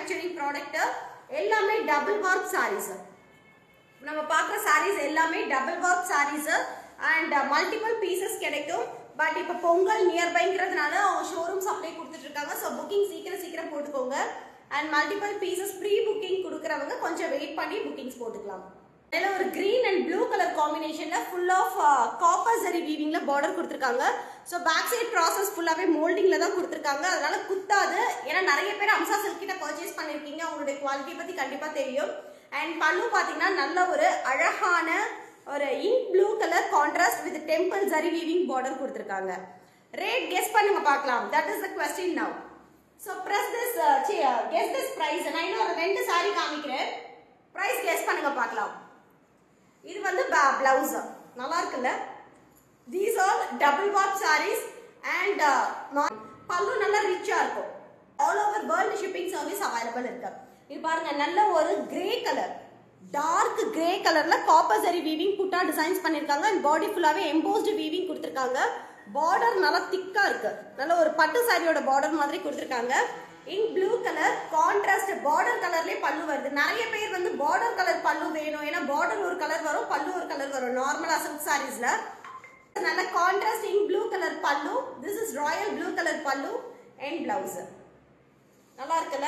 manufacturing product. எல்லாமே double work sarees. நம்ம பார்க்குற sarees எல்லாமே double work sarees and multiple pieces கிடைக்கும். பட் இப்போ பொங்கல் நியர்பைங்கிறதுனால ஷோரூம் சப்ளை கொடுத்துட்டு இருக்காங்க. ஸோ புக்கிங் சீக்கிரம் போட்டுக்கோங்க. And multiple pieces pre booking கொடுக்குறவங்க கொஞ்சம் வெயிட் பண்ணி புக்கிங்ஸ் போட்டுக்கலாம். இதில் ஒரு கிரீன் அண்ட் ப்ளூ கலர் காம்பினேஷனில் ஃபுல் ஆஃப் காப்பர் சரி வீவிங்கில் பார்டர் கொடுத்துருக்காங்க. ஸோ பேக் சைட் ப்ராசஸ் ஃபுல்லாகவே மோல்டிங்கில் தான் கொடுத்துருக்காங்க. அதனால குத்தாது. ஏன்னா நிறைய பேர் அம்சா சில்க் கிட்ட பர்ச்சேஸ் பண்ணியிருக்கீங்க. உங்களுடைய குவாலிட்டி பற்றி கண்டிப்பாக தெரியும். அண்ட் பல்லு பார்த்தீங்கன்னா நல்ல ஒரு அழகான ஒரு ink blue colour contrast with temple zari weaving border கொடுத்துருக்காங்க. ரேட் கெஸ் பண்ணுங்க பார்க்கலாம். That is the question now. So press this guess this price. நான் இன்னும் ஒரு 2 சாரி காமிக்கிறேன். ப்ரைஸ் கெஸ் பண்ணுங்க பார்க்கலாம். இது வந்து பிளவுஸ் நல்லா இருக்குல்ல. These all double warp sarees and pallu நல்லா ரிச்சா இருக்கும். All over world shipping service available இருக்கு. இது பாருங்க நல்ல ஒரு கிரே கலர், டார்க் கிரே கலர்ல copper zari weaving butta designs பண்ணிருக்காங்க. அண்ட் பாடி ஃபுல்லாவே எம்போஸ்டு வீவிங் கொடுத்துருக்காங்க. பார்டர் நல்லா திக்கா இருக்கு. நல்ல ஒரு பட்டு சாரியோட பார்டர் மாதிரி கொடுத்துருக்காங்க. In blue colour contrast border கலர்லயே பல்லு வருது. நிறைய பேர் வந்து பார்டர் கலர் பல்லு வேணும். ஏன்னா பார்டர் ஒரு கலர் வரும், பல்லு ஒரு கலர் வரும். நார்மலா சில்க் சாரீஸ்ல நல்ல contrast in blue colour pallu. This is royal blue colour pallu and blouse. நல்லா இருக்குல்ல.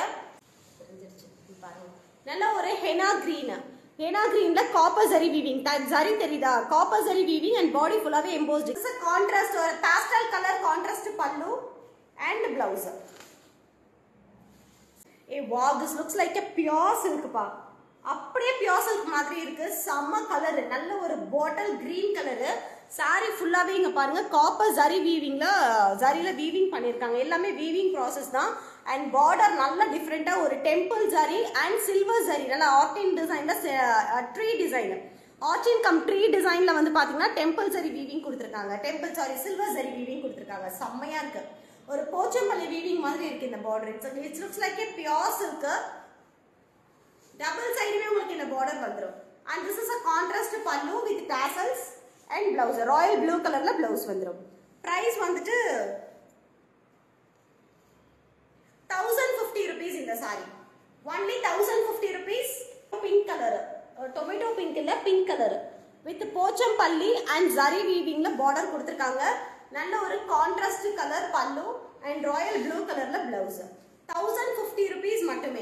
நல்ல ஒரு ஹெனா கிரீன். ஹெனா கிரீன்ல காப்பர் ஜரி வீவிங். ஜரி தெரியுதா? Copper zari weaving and body ஃபுல்லாவே எம்போஸ்டு. இட்ஸ் a contrast ஒரு pastel colour contrast pallu and blouse. ஏ wow, this looks like a pure silk பா. அப்படியே பியூர் சில்க் மாதிரி இருக்கு. செம்ம கலர், நல்ல ஒரு பாட்டில் கிரீன் கலரு. சாரி ஃபுல்லாவே இங்க பாருங்க காப்பர் ஜரி வீவிங்ல ஜரியில வீவிங் பண்ணிருக்காங்க. எல்லாமே வீவிங் ப்ராசஸ் தான். அண்ட் பார்டர் நல்ல டிஃப்ரெண்டா ஒரு temple zari and silver zari, நல்ல ஆர்டின் டிசைன்ல ட்ரீ டிசைன், ஆர்டின் கம் ட்ரீ டிசைன்ல வந்து பாத்தீங்கன்னா டெம்பிள் ஜரி வீவிங் கொடுத்துருக்காங்க. Temple saree silver zari weaving கொடுத்துருக்காங்க. செம்மையா இருக்கு. ஒரு போச்சம்பள்ளி வீவிங் மாதிரி இருக்கு இந்த border. It's looks like a pure silk. Double சைடுமே உங்களுக்கு இந்த பார்டர் வந்துரும். And this is a contrast pallu with tassels and blouse. Royal blue கலர்ல பிளவுஸ் வந்துரும். பிரைஸ் வந்துட்டு 1050 rupees இந்த saree. only 1050 rupees. Pink colour, tomato pink இல்ல pink colour with Pochampally and zari வீவிங்ல பார்டர் கொடுத்திருக்காங்க. நல்ல ஒரு contrast colour pallu and royal blue கலர்ல பிளவுஸ். 1050 rupees மட்டுமே.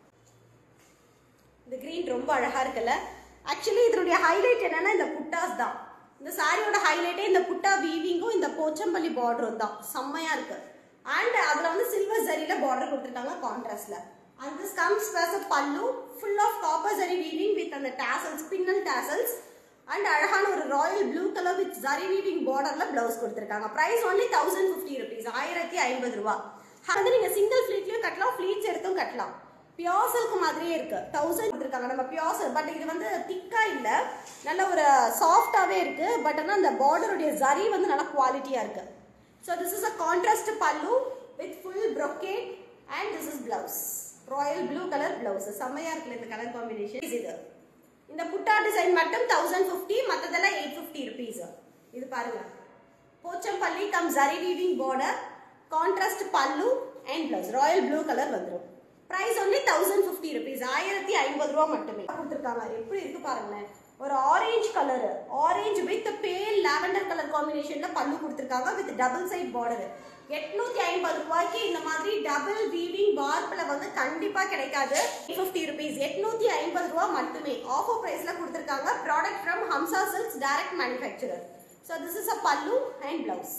இந்த கிரீன் ரொம்ப அழகா இருக்குல்ல. ஆக்சுவலி இதனுடைய ஹைலைட் என்னன்னா இந்த புட்டாஸ் தான். இந்த சாரியோட ஹைலைட்டே இந்த புட்டா வீவிங்கும் இந்த போச்சம்பள்ளி பார்டரும் தான். செம்மையா இருக்கு. அண்ட் அதுல வந்து சில்வர் ஜரியில பார்டர் கொடுத்துருக்காங்க கான்ட்ராஸ்ட்ல. And this comes as a pallu full of copper zari weaving with அந்த tassels, பின்னல் tassels அண்ட் அழகான ஒரு royal blue colour with zari weaving பார்டர்ல பிளவுஸ் கொடுத்துருக்காங்க. Price only 1050 rupees. 1050 ரூபாய். அது நீங்க சிங்கிள் ஃபிளீட்லயும் கட்டலாம், ஃபிளீட்ஸ் எடுத்தும் கட்டலாம். பியூர் சில்க் மாதிரியே இருக்கு. 1000 கொடுத்துருக்காங்க. நம்ம பியூர் சில்க் பட் இது வந்து திக்கா இல்ல, நல்ல ஒரு சாஃப்டாவே இருக்கு. பட் ஆனா அந்த பார்டருடைய ஜரி வந்து நல்ல குவாலிட்டியா இருக்கு. So this is a contrast pallu with full brocade and this is blouse. Royal blue color blouse. செம்மையா இருக்குல இந்த கலர் காம்பினேஷன். இது இந்த புட்டா டிசைன் மட்டும் 1050, மத்ததெல்லாம் 850 rupees. இது பாருங்க. Pochampally cum zari weaving border, contrast pallu and blouse. Royal blue color வந்துரும். Price only 1050 rupees. 1050 ரூபாய் மட்டுமே கொடுத்திருக்காங்க. எப்படி இருக்கு பாருங்களேன். ஒரு orange colour, orange with pale lavender colour காம்பினேஷன்ல பல்லு கொடுத்திருக்காங்க வித் டபுள் சைட் பார்டர். 850 ரூபாய்க்கு இந்த மாதிரி டபுள் வீவிங் பார்ப்ல வந்து கண்டிப்பா கிடைக்காது. 50 rupees. 850 ரூபாய் மட்டுமே ஆஃபர் பிரைஸ்ல கொடுத்திருக்காங்க. Product from Hamsa silks direct manufacturer. So this is a pallu and blouse.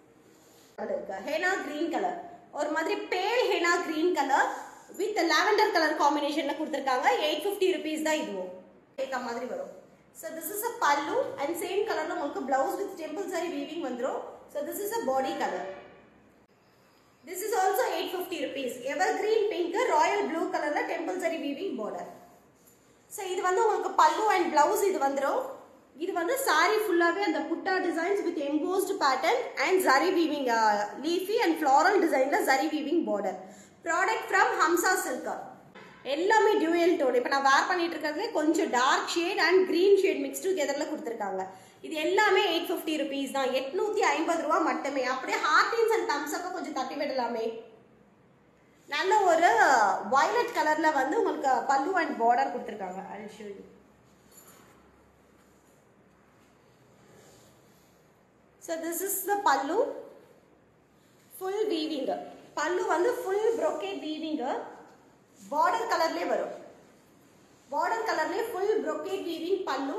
Henna green colour, ஒரு மாதிரி pale henna green colour with lavender colour காம்பினேஷன்ல கொடுத்திருக்காங்க. 850 rupees தான் இதுவும். ஏத்த மாதிரி வரும். So this is a pallu and same color la உங்களுக்கு blouse with temple saree weaving vandrum. So this is a body color. This is also 850 rupees. Evergreen pink royal blue color la temple saree weaving border. So இது வந்து உங்களுக்கு pallu and blouse இது வந்துரும். இது வந்து saree ஃபுல்லாவே அந்த புட்டா designs with embossed pattern and zari weaving leafy and floral design la zari weaving border. Product from Hamsa Silk. எல்லாமே டியூயல் டோன். இப்போ நான் வேர் பண்ணிட்டு இருக்கிறதுல கொஞ்சம் dark shade and green shade mix டுகெதர்ல கொடுத்துருக்காங்க. இது எல்லாமே 850 rupees தான். 850 ரூபாய் மட்டுமே. அப்படியே ஹார்டின்ஸ் அண்ட் தம்ஸ் அப் கொஞ்சம் தட்டி விடலாமே. நல்ல ஒரு வயலட் கலர்ல வந்து உங்களுக்கு பல்லு அண்ட் பார்டர் கொடுத்துருக்காங்க. I'll show you. So this is the pallu, full weaving. Pallu வந்து full brocade weaving, border கலர்லயே வரும். border கலர்லயே full brocade weaving pallu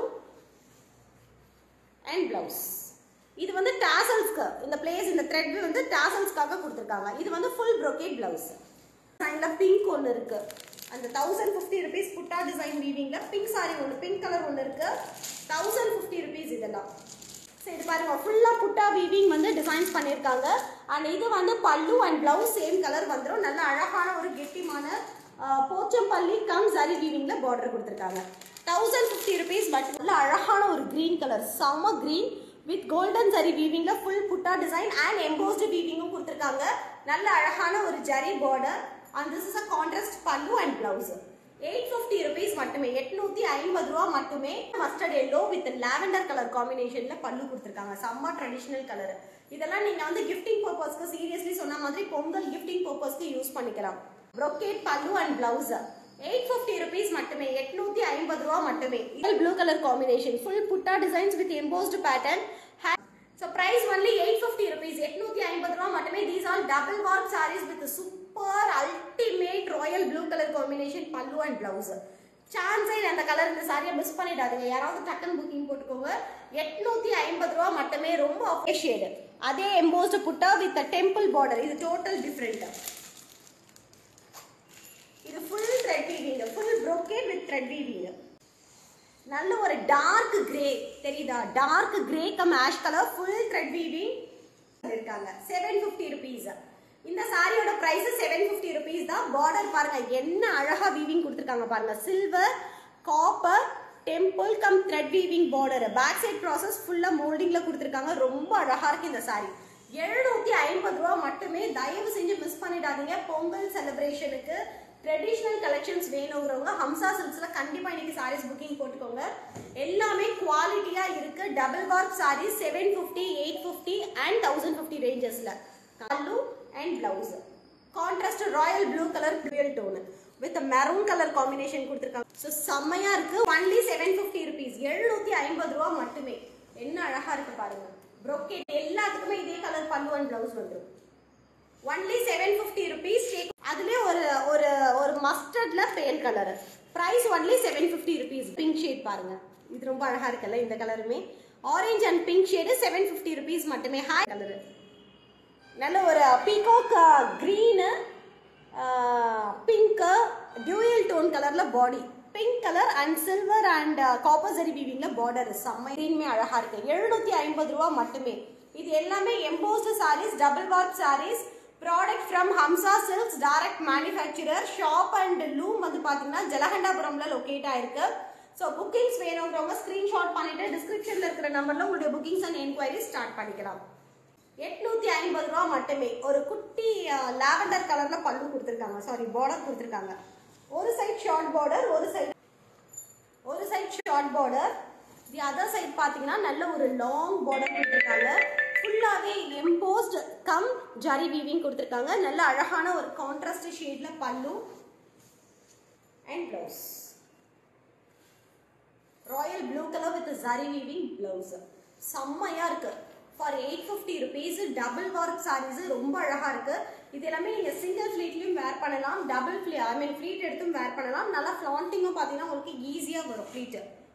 and blouse. இது வந்து tasselsக்கு இந்த place இந்த thread வந்து tasselsக்காக கொடுத்திருக்காங்க. இது வந்து full brocade blouse. டிசைன்ல பிங்க் ஒன்னு இருக்கு. அந்த 1050 rupees புட்டா டிசைன் வீவிங்ல பிங்க் saree ஒன்னு, பிங்க் கலர் ஒன்னு இருக்கு. 1050 rupees இதெல்லாம். இது பாருங்க ஃபுல்லா புட்டா வீவிங் வந்து டிசைன்ஸ் பண்ணிருக்காங்க. அண்ட் இது வந்து பல்லு அண்ட் பிளவுஸ் சேம் கலர் வந்துரும். நல்ல அழகான ஒரு கெட்டிமான போச்சம்பள்ளி கம் ஜரி வீவிங்ல பார்டர் கொடுத்திருக்காங்க. 1050 rupees. பட் நல்ல அழகான ஒரு கிரீன் கலர், செம கிரீன் வித் கோல்டன் ஜரி வீவிங்ல full butta design and embossed வீவிங்கும் கொடுத்திருக்காங்க. நல்ல அழகான ஒரு zari border. And this is a contrast pallu and blouse. 850 rupees மட்டுமே, 850 ரூபா மட்டுமே. Mustard yellow with lavender colour காம்பினேஷன்ல பல்லு கொடுத்திருக்காங்க. செம்ம ட்ரெடிஷனல் கலர். இதெல்லாம் நீங்க வந்து கிஃப்டிங் பர்பஸ்க்கு சீரியஸ்லி சொன்ன மாதிரி பொங்கல் கிஃப்டிங் பர்பஸ்க்கு யூஸ் பண்ணிக்கலாம். brocade pallu and blouse 850 rupees மட்டுமே, 850 ரூபா மட்டுமே. Blue colour combination, full butta designs with embossed pattern. So price only 850 rupees, 850 ரூபா மட்டுமே. These all double work sarees with super ultimate royal blue color combination pallu and blouse. சான்ஸே அந்த colour இந்த சாரியை miss பண்ணிடாதீங்க. யாராவது டக்குன்னு புக்கிங் போட்டுக்கோங்க. 850 ரூபா மட்டுமே. ரொம்ப ஷேடு, அதே embossed butta with temple border. இது டோட்டல் டிஃபரெண்ட். இது full thread weaving, full brocade with thread weaving. நல்ல ஒரு டார்க் கிரே தெரியுதா, dark grey cum ash colour full thread weaving இருக்காங்க. 750 rupees. இந்த சாரியோட பிரைஸ் 750 rupees தான். பார்டர் பாருங்க என்ன அழகா வீவிங் கொடுத்திருக்காங்க பாருங்க. Silver, copper, temple cum thread weaving border. Back side process ஃபுல்லா மோல்டிங்ல கொடுத்திருக்காங்க. ரொம்ப அழகா இருக்கு இந்த சாரி. 750 ரூபா மட்டுமே. தயவு செஞ்சு மிஸ் பண்ணிடாதீங்க. பொங்கல் செலிப்ரேஷனுக்கு ட்ரெடிஷ்னல் கலெக்ஷன்ஸ் வேணுங்கிறவங்க ஹம்சா சில்க்ஸ்ல கண்டிப்பா இன்னைக்கு சாரீஸ் புக்கிங் போட்டுக்கோங்க. எல்லாமே குவாலிட்டியா இருக்கு. டபுள் வார்ப் சாரீஸ் 750, 850 and 1050 ரேஞ்சஸ்ல. Pallu and blouse contrast royal blue colour dual tone with maroon colour combination கொடுத்திருக்காங்க. சோ செம்மையா இருக்கு. only 750 rupees, 750 ரூபா மட்டுமே. என்ன அழகா இருக்கு பாருங்க. brocade எல்லாத்துக்குமே இதே கலர் பல்லு அண்ட் பிளவுஸ் வந்துரும். only 750 rupees. அதுலயே ஒரு ஒரு ஒரு மஸ்டர்ட்ல pale colour. Price only 750 rupees. Pink shade பாருங்க, இது ரொம்ப அழகா இருக்குல்ல. இந்த கலருமே orange and pink shade 750 rupees மட்டுமே. ஹாய் கலர், நல்ல ஒரு peacock green pink dual tone கலர்ல body. Pink colour and silver and copper zari வீவிங்ல பார்டர். செம்ம கிரீன்மே அழகா இருக்கு. 750 ரூபா மட்டுமே. இது எல்லாமே embossed sarees, double warp sarees. Product from Hamsa silks, direct manufacturer. Shop and loom வந்து பாத்தீங்கன்னா ஜலகண்டாபுரம்ல லொகேட் ஆயிருக்கு. ஸோ புக்கிங்ஸ் வேணுங்கிறவங்க ஸ்கிரீன்ஷாட் பண்ணிட்டு டிஸ்கிரிப்ஷன்ல இருக்கிற நம்பர்ல உங்களுடைய புக்கிங்ஸ் அண்ட் என்கொயரி ஸ்டார்ட் பண்ணிக்கலாம். 850 ரூபா மட்டுமே. ஒரு குட்டி லாவெண்டர் கலர்ல பல்லு கொடுத்திருக்காங்க, சாரி பார்டர் கொடுத்திருக்காங்க. ஒரு சைட் ஷார்ட் பார்டர், ஒரு side short border. The other side பாத்தீங்கன்னா நல்ல ஒரு லாங் பார்டர் கொடுத்திருக்காங்க. ஃபுல்லாவே எம்போஸ்ட் கம் ஜரி வீவிங் கொடுத்திருக்காங்க. நல்ல அழகான ஒரு கான்ட்ராஸ்ட் ஷேட்ல pallu and blouse. Royal blue colour with zari weaving blouse. செம்மையா இருக்கு. For 850 rupees double warp sarees ரொம்ப அழகா இருக்கு. இது எல்லாமே நீங்க சிங்கிள் ஃபிளீட்லயும் வேர் பண்ணலாம், டபுள் ஃபிளீட் எடுத்தும் வேர் பண்ணலாம். நல்லா ஃபிளாண்டிங்கும் பாத்தீங்கன்னா உங்களுக்கு ஈஸியா வரும் ஃபிளீட்.